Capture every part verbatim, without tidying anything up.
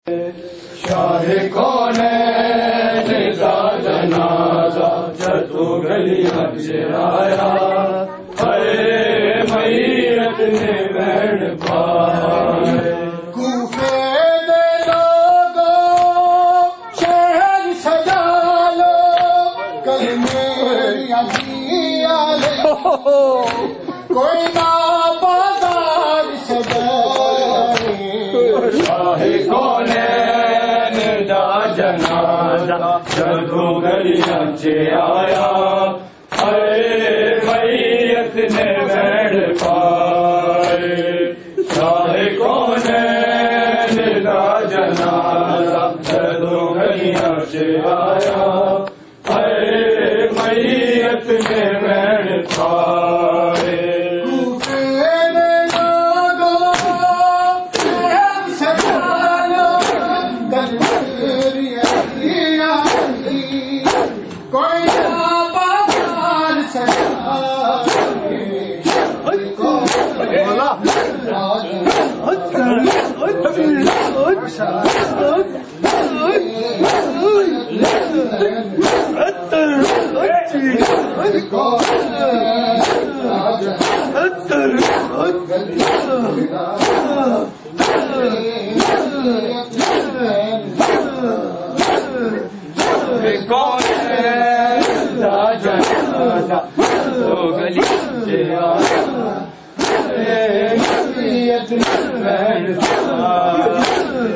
शाह कौनैन दा जनाजा जदों गलियां च आया, हाय मैयत ने बैण पाए। कूफे दे लोगों शहर सजा लो, कल मेरी अज़िया ले कोई ना बाजार सजाए। शाह कौनैन दा जनाजा जदों गलियां च आया, हाय मैयत ने बैण पाए। शाह कौनैन दा जनाजा जदों गलियां च आया, हाय मैयत ने बैण पाए। कूफे दे लोगों शहर सजा लो, कल मेरी अज़िया ले कोई ना बाजार सजाए। कौनैन दा जनाजा जदों गलियां च आया, मैयत ने बैण पाए।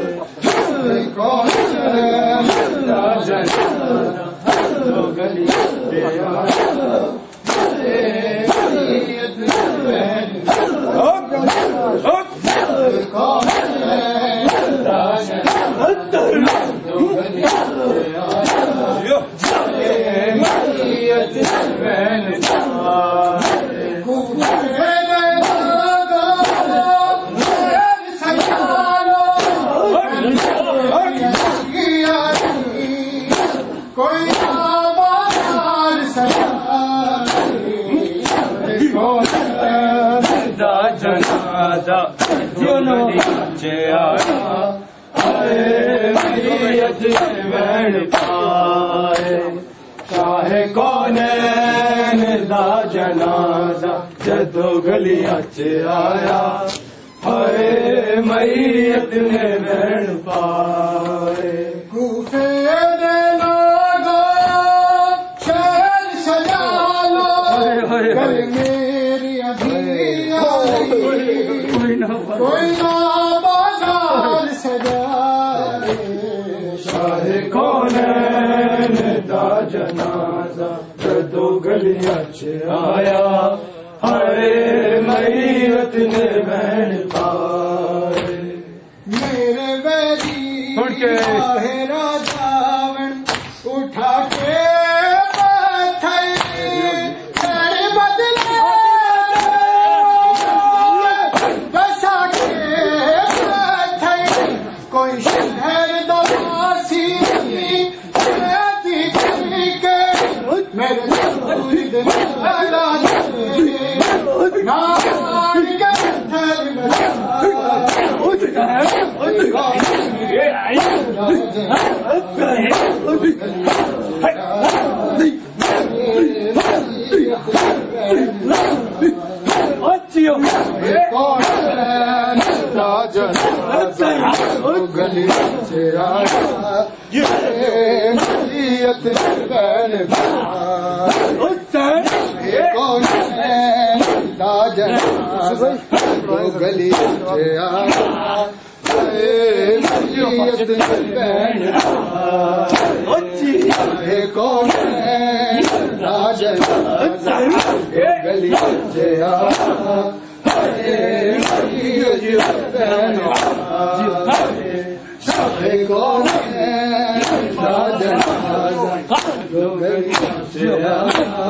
कौनैन दा जनाजा जदों गलियां च आया, मैयत ने बैण पाए। कौनैन दा जनाजा जदों गलियां च आया, मैयत ने बैण पाए। कूफे दे लोगों शहर सजा लो, कल मेरी अज़िया ले कोई ना बाजार सजाए। कौनैन दा जनाजा जदों गलियां च आया, हाय मैयत ने बैण पाए। शाह कौनैन दा जनाजा जदों गलियां च आया, हाय मैयत ने बैण पाए। कूफे दे लोगों शहर सजा लो, कल मेरी अज़िया ले कोई ना बाजार सजाए। शाह कौनैन दा जनाजा जदों गलियां च आया, हाय मैयत ने बैण पाए। मेरे वैरी आहे राजावण उठा के माथे सर बदले बसा के माथे कोई शहर दवासी के मेरे मुरीद लगा ना के थर कौनैन दा जनाजा जदों गलियां च आया, मैयत ने बैण पाए। कौनैन दा जनाजा जदों गलियां च आया, मैयत ने बैण पाए। कौनैन दा जनाजा जदों गलियां च आया, मैयत ने बैण पाए। शाह कौनैन दा जनाजा जदों गलियां च आया,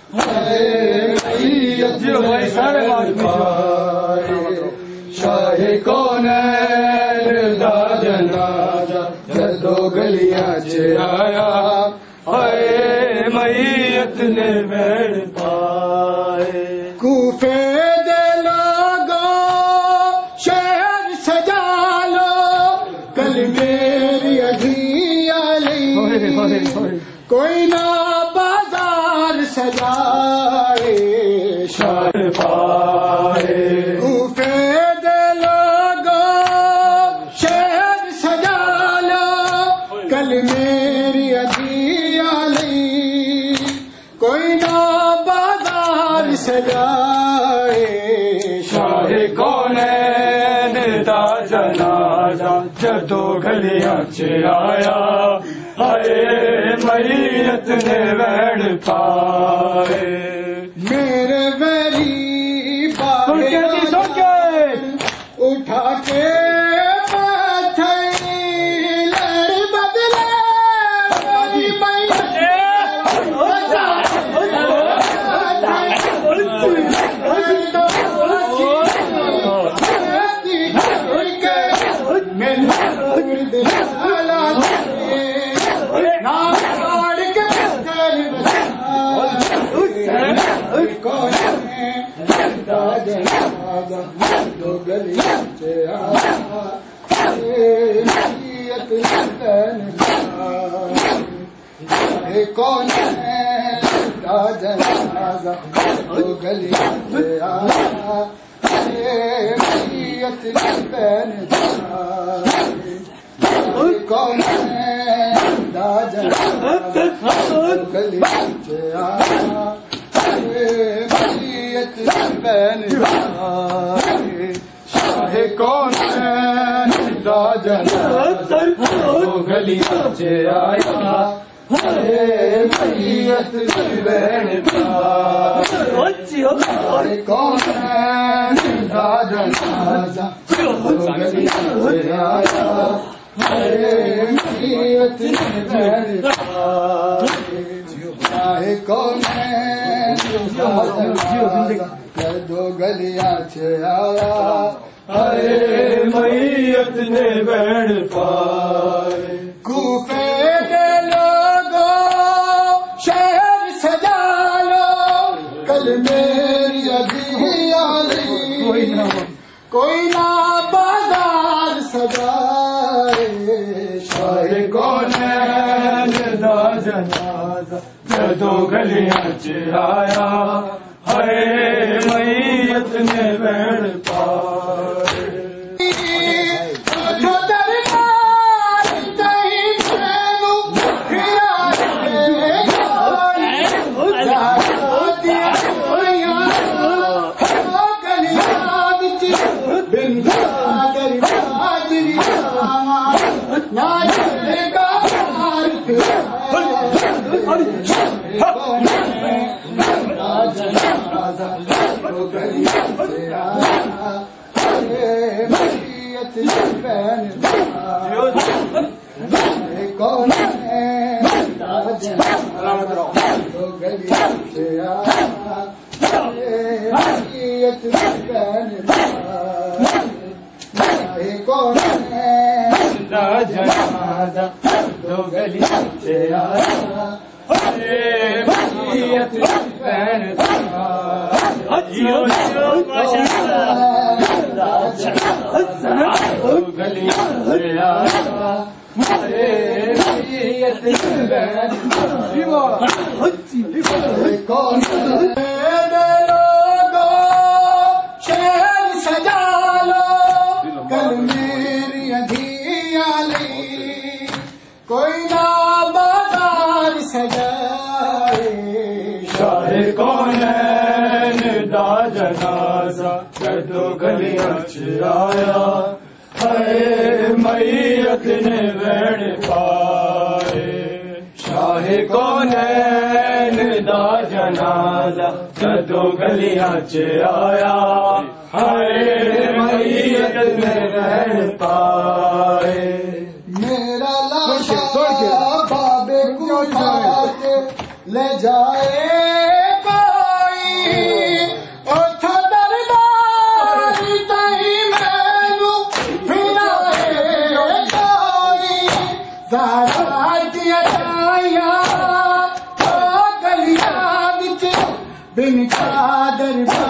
मैयत ने बैण पाए। शाह कौनैन दा जनाजा जदों गलियां च आया, हाय मैयत ने बैण पाए। कूफे दे लोगों शहर सजा लो, कल में मेरी अधी कोई ना बाजार सजाए शाह पाए कूफे दे लोगो शहर सजा लो कल मेरी अधी कोई ना बाजार सजाए शाह कौनैन दा जनाजा जदों गलियां च आया आए मैयत ने वैण पाए मेरे वैरी बाबे उठा के दो गलियां च आया कौन जनाजा दो गलियां च आया कौन जनाजा दो गलियां च आया शाह कौन जनाजा दो गलियां च आया मैयत बहन कौन जनाजा दो गलियां च आया मैयत बहन शाह कौन दो गलियां च आया अरे मैयत ने बहन पाए कूफे दे लोगो शहर सजा लो कल मेरी अधी कोई ना बाजार सजाए शाह कौनैन दा जनाजा जदों गलियां च आया हाय मैयत ने वैण पाए जो दरबार कहीं मैनू कौन कौन जनाजा दो गलियां च आया मैयत बहन दो गलियां च आया मैयत बहन कौन शहर सजा लो कल मेरी अधी कोई ना बाजार सजाए शाह कौनैन दा जनाजा जदों गलियां च आया हाय मैयत ने वैण पाए शाह कौनैन दा जनाजा जदों गलियां च आया हाय मैयत ने वैण पाए मेरा लाशा बाबे को के ले जाए कोई उठो दरबार तई मैनू फिराए कोई ज़रा दिया गलियां विच बिन चादर